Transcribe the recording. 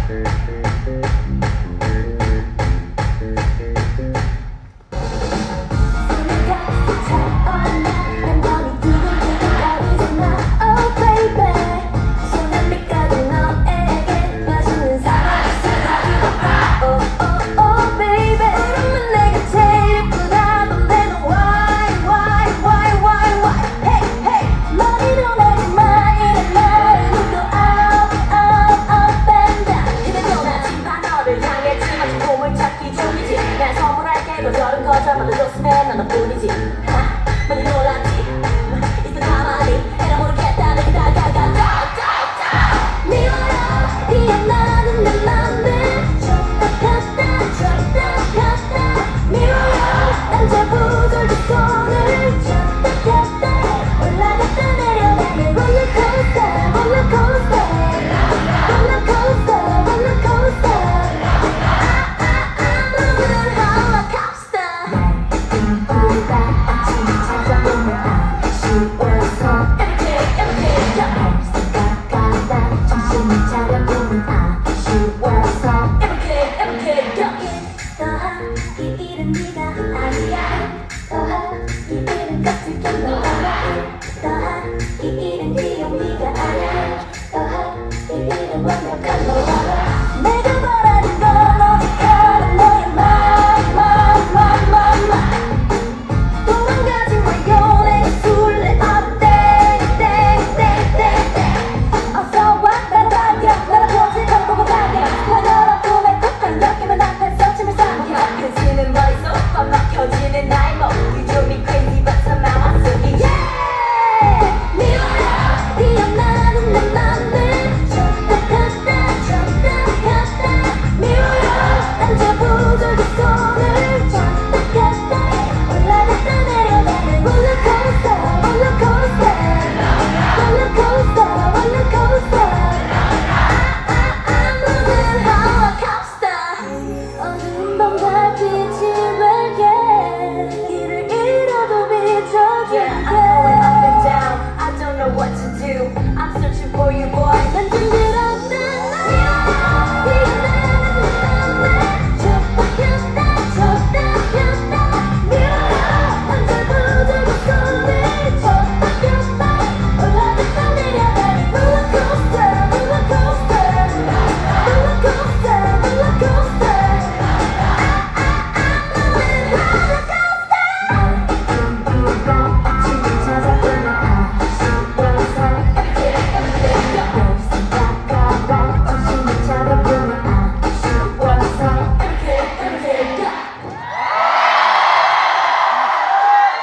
저런 거저마다 좋으면 넌 너뿐이지. 많이 놀랐지. 있어 가만히 해라 모르겠다. 내게 다가가 미워요 이제 나는 내 맘을 줬다 폈다 미워요 남자 부절도 손을 줬다 폈다 올라갔다 내려가는 롤러코스터 롤러코스터 롤러코스터 롤러코스터 이 일은 네가 아니야. 이 일은 같은 경우야. 이 일은 귀여운 네가 아니야. 이 일은 완벽한 너야.